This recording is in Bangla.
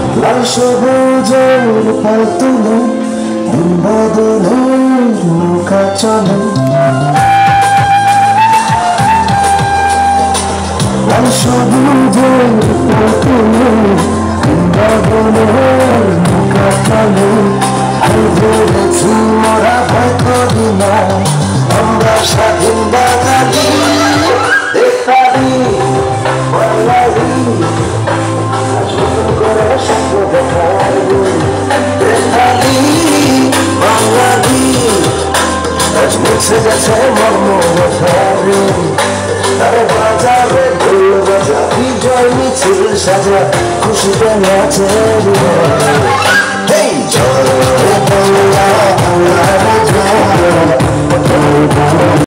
লাল সবুজের পাল তুলে দিন বদলের নৌকা চলে লাল সবুজের পাল তুলে দিন বদলের নৌকা চলে আর ধরেছি মোরা ভয় করি না আমরা স্বাধীন বাঙালি দেখারি বাঙালি মুছে গেছে মর্ম ব্যথারে তারে বাজাবে ঢোল বাজা বিজয় মিছিল সাজা খুশিতে নাচে